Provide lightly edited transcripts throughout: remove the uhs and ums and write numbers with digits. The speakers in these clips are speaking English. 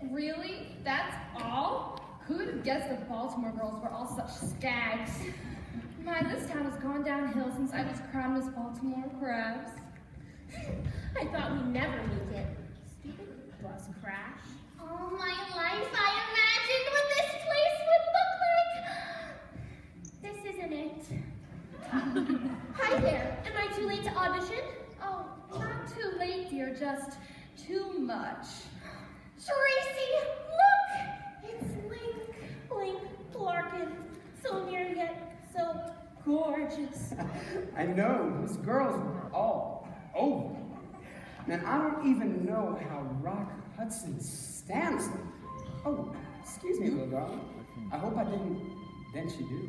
Really? That's all? Who'd have guessed the Baltimore girls were all such skags? My, this town has gone downhill since I was crowned as Baltimore Crabs. I thought we'd never make it. Stupid bus crash. All my life I imagined what this place would look like. This isn't it. Hi there. Am I too late to audition? Oh, not too late, dear, just too much. Tracy, look! It's Link. Link Larkin. So near yet so gorgeous. I know, those girls were all over me. And I don't even know how Rock Hudson stands them. Oh, excuse me, little darling. I hope I didn't dent you, do.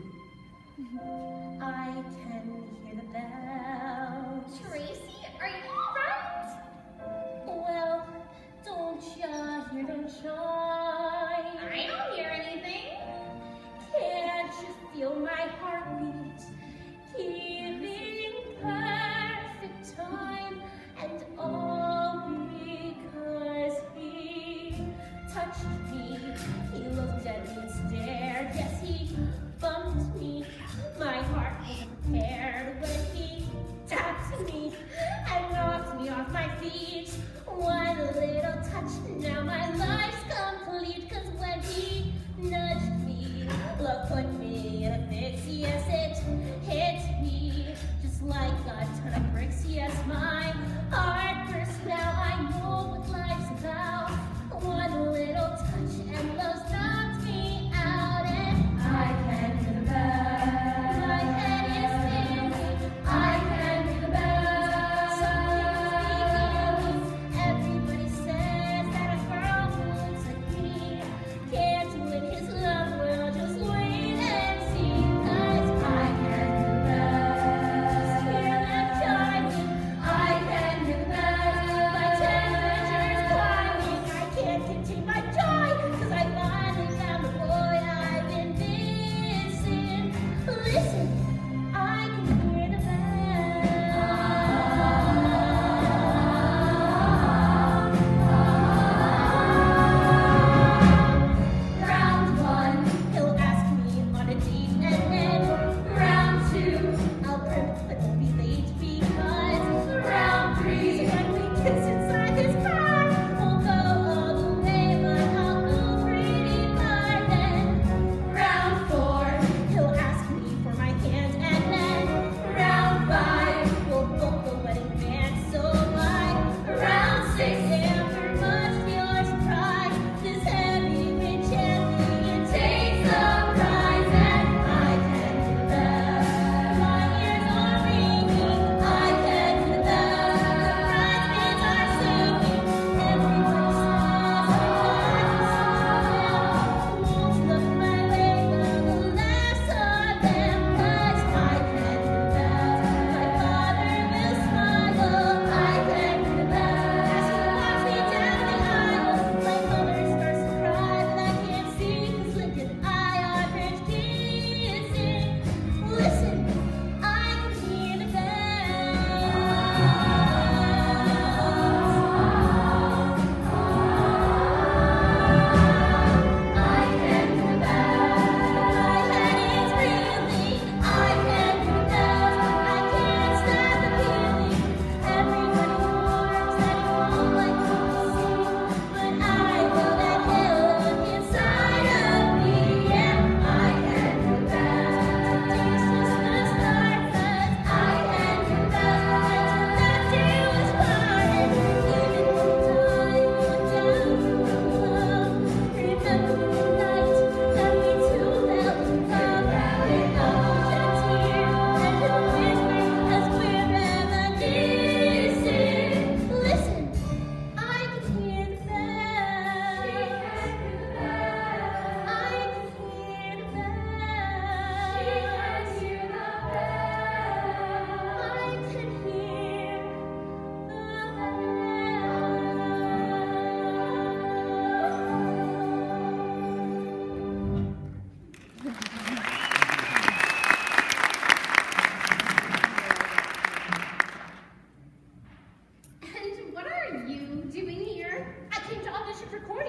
I can hear the bells. Tracy, are you alright? Well, don't ya hear them chime? I don't hear anything. Can't you feel my heartbeat? Keeping perfect time, and all because he touched me. He looked at me and stared. Yes, he bumped me. My heart wasn't prepared when he tapped me and knocked me off my feet. One little touch, now my life's complete. 'Cause when he nudged me, love put me in a fix. Yes, it hit me just like a ton of bricks. Yes, my heart burst. Now I know what life's about. One little touch and love's knocked me out, and I can hear the bells. My head is spinning. I can hear the bells. Something's beginning. Everybody says that a girl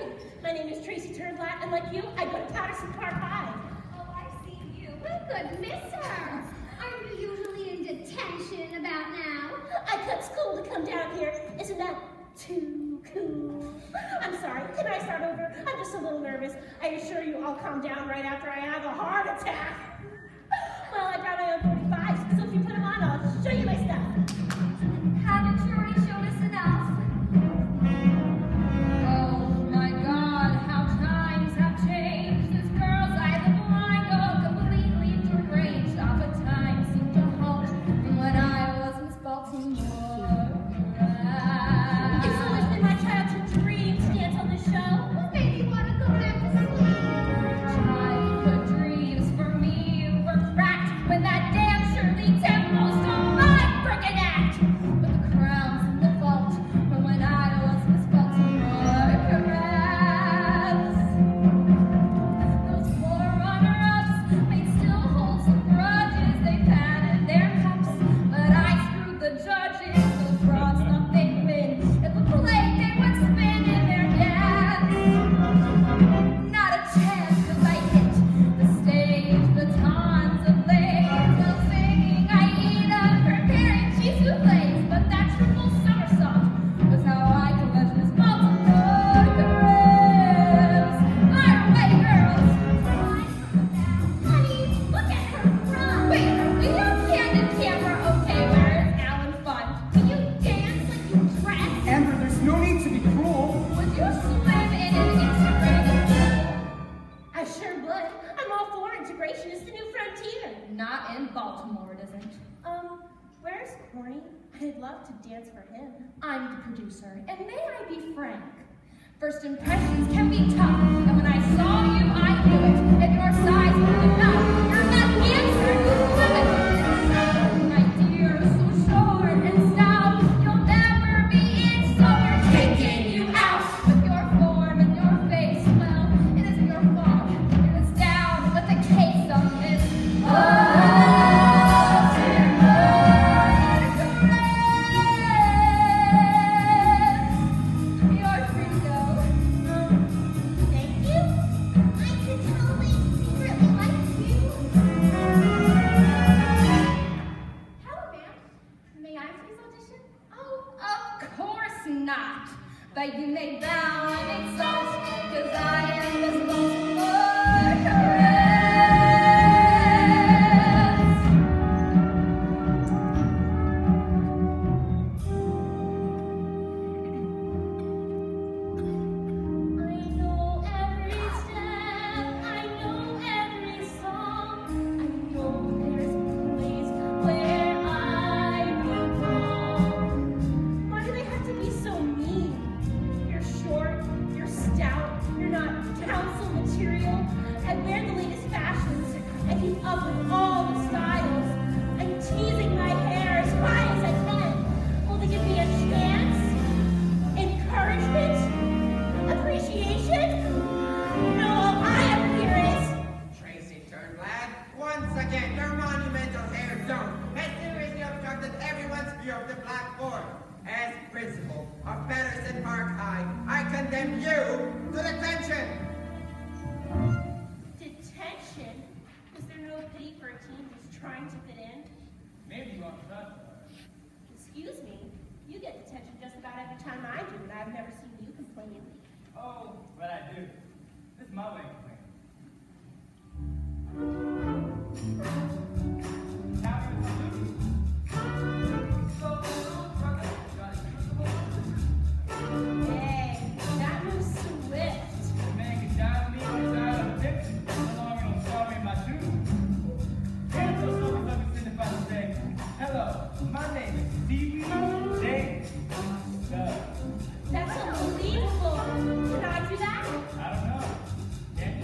My name is Tracy Turnblatt, and like you, I go to Patterson Park High. Oh, I've seen you. We could miss her. Aren't you usually in detention about now? I cut school to come down here. Isn't that too cool? I'm sorry. Can I start over? I'm just a little nervous. I assure you I'll calm down right after I have a heart attack. Well, I got my own 45s, so if you put them on, I'll show you my stuff. Haven't you already shown us enough? Oh my God, how times have changed. This girl's either blind or completely deranged. All the time seemed to halt from when I was Miss Baltimore. It's always been my childhood dream to dance on this show. What made you want to go back to sleep? Childhood dreams for me were cracked when that damn Shirley Temple stole my frickin' act. But the crown's in the vault from when I was Miss Baltimore. Perhaps those four runner-ups may still hold some grudges. They patted their cups, but I screwed the judges. Those broads thought they'd win if a play they would spin in their dance. Not a chance, 'cause I hit the stage, batons of lace, while singing Aida, preparing cheese soufflés. But that triple somersault was how I convinced Miss Baltimore. Girls, fire away, girls! Honey, look at her run. Wait, are we on candid camera? Okay, where is Alan Fun? Can you dance like you dress? Amber, there's no need to be cruel. Would you swim in an integrated pool? I sure would. I'm all for integration. It's the new frontier. Not in Baltimore, it isn't. Where's Corny? I'd love to dance for him. I'm the producer, and may I be frank? First impressions can be tough, and when I saw you, I knew it. If your size was enough, you're not answer, you blew it. My dear, so short and stout, you'll never be in, so we're kicking you out. With your form and your face, well, it isn't your fault. It is down with the case of this. You're free to go. Thank you. I could totally secretly like you. Hello, ma'am. May I please audition? Oh, of course not. But you may bow and exalt, 'cause I am Miss Baltimore. Caress. I know every step, I know every song. I know there's a place where I belong. Why do they have to be so mean? You're short, you're stout, you're not council material. I wear the latest fashions. I keep up with all the styles. I'm teasing my hair as high as I can. Will they give me a chance? Encouragement? Appreciation? No, all I ever hear is, Tracy Turnblad, once again, your monumental hair zone has seriously obstructed everyone's view of the blackboard. As principal of Patterson Park High, I condemn you to detention. detention? Is there no pity for a teen who's trying to fit in? Maybe you want to. Excuse me, you get detention just about every time I do, and I've never seen you complaining. Oh, but I do. This is my way of complaining. Hey, that was swift. The man can dive me inside of addiction. No longer on sorry in my shoes. Here's those songs I can signify to say, hello, my name is Stevie J. Dub. That's unbelievable. Can I do that? I don't know. Can't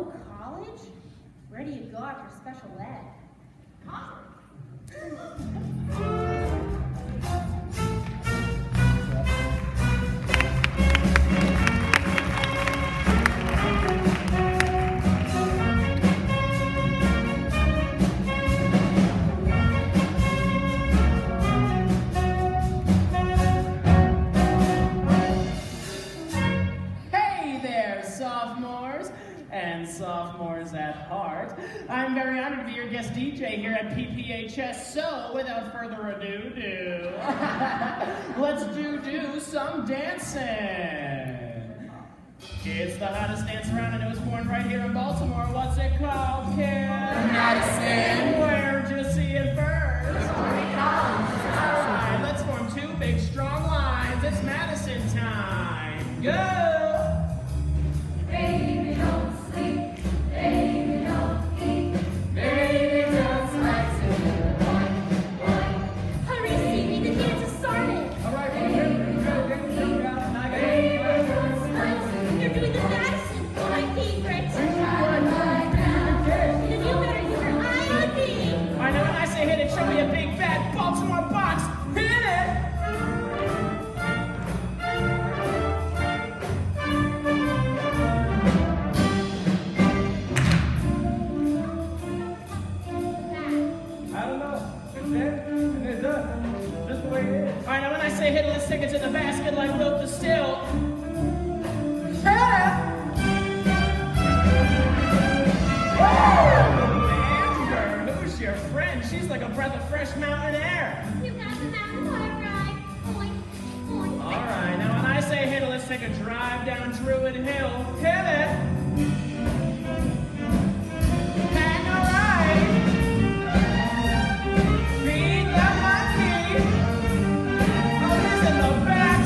no college? Where do you go after special ed? Sophomores at heart. I'm very honored to be your guest DJ here at PPHS, so without further ado, let's do some dancing. It's the hottest dance around, and it was born right here in Baltimore. What's it called, kid? Madison. Where'd you see it first? Alright, let's form two big strong lines. It's Madison time. Go! Baby, don't sleep. Baby, don't eat. Baby, just like to Hurry, Stevie, the dance has started. All right, well, here we go. Get the jump out, and I got You're doing the Madison, my favorite. Then you better keep your eye on me. I know when I say hit it, show me a big fat Baltimore box. Hit it! I don't know. It's there, and it's up. Just the way it is. All right, now when I say hit it, let's take it to the basket like Luke the Still. Amber, who's your friend? She's like a breath of fresh mountain air. You got the mountain bike ride. Boing, boing. All right, now when I say hit it, let's take a drive down Druid Hill. Hit it! Hang a ride! Feed the monkey! Who's in the back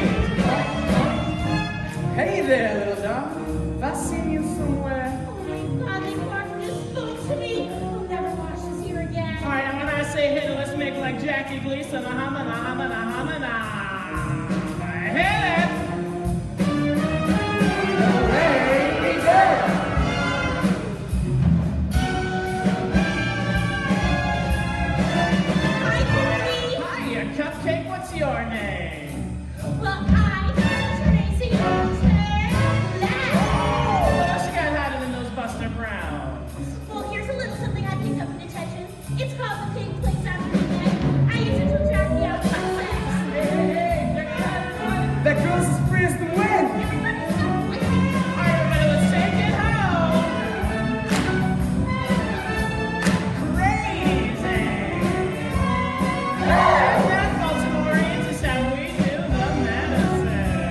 seat? Hey there, little dog. Have I seen you somewhere? Oh my God, they barked this spoke to me. I'll never wash this here again. All right, now when I say hit it, let's make like Jackie Gleason. Hit it! Hi, Corey. Hiya, Cupcake, what's your name? Well, I'm Tracy Taylor. What else you got hiding in those Buster Browns? Well, here's a little something I picked up in detention. It's called the Pig Place After the Bed. I use it to attract the outside sex. That girl's as free as the wind. Everybody stop listening. All right, everybody, let's take it home. Crazy. That Baltimoreans is how we do the medicine.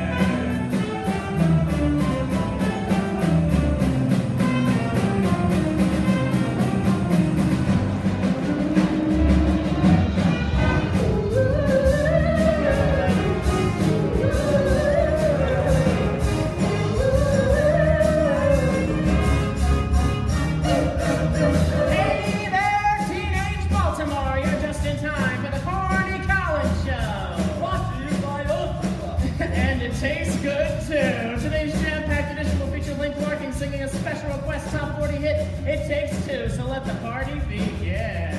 Hey there, teenage Baltimore! You're just in time for the Corny Collins Show. Brought to you by Ultra. And it tastes good too. Today's jam-packed edition will feature Link Larkin singing a special request top 40 hit, It Takes Two. So let the party begin.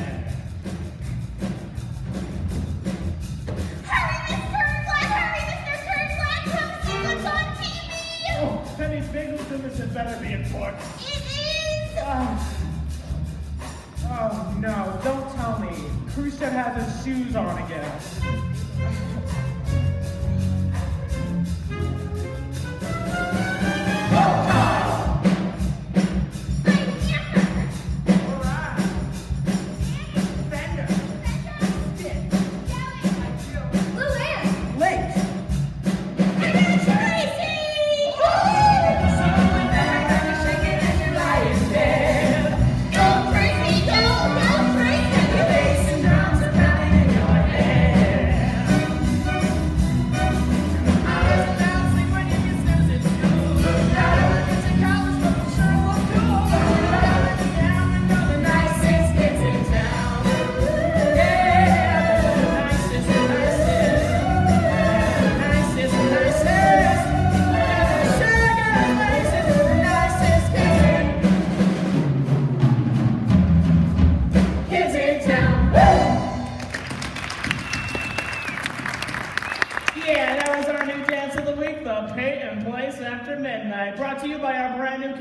Hurry, Mr. Black! Hurry, Mr. Turnblack! Come see what's on TV! Oh, Penny Bingleton, this had better be important. It is! Oh, no, don't tell me. Khrushchev has his shoes on again. Luann! Late. I got Tracy! Go, Tracy! Go, Tracy!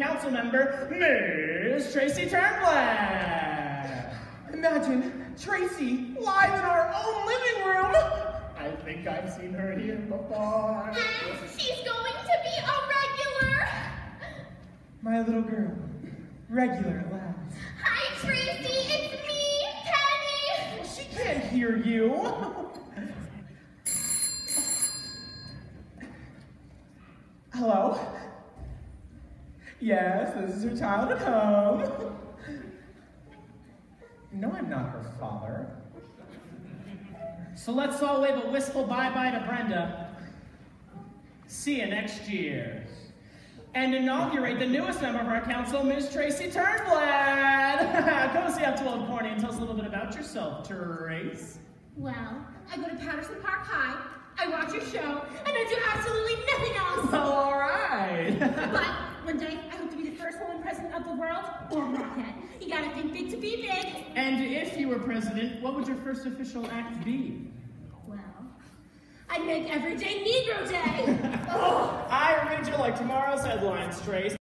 council member, Ms. Tracy Turnblad. Imagine Tracy live in our own living room. I think I've seen her here before. And she's going to be a regular. My little girl, regular at last. Hi, Tracy, it's me, Penny. She can't hear you. Hello? Yes, this is her child at home. No, I'm not her father. So let's all wave a wistful bye-bye to Brenda. See you next year. And inaugurate the newest member of our council, Ms. Tracy Turnblad. Come see up to Old Corny and tell us a little bit about yourself, Trace. Well, I go to Patterson Park High, I watch your show, and I do absolutely nothing else. Well, all right. But one day, I hope to be the first woman president of the world, or Rockhead. You gotta think big to be big. And if you were president, what would your first official act be? Well, I'd make Everyday Negro Day. I read you like tomorrow's headlines, Trace.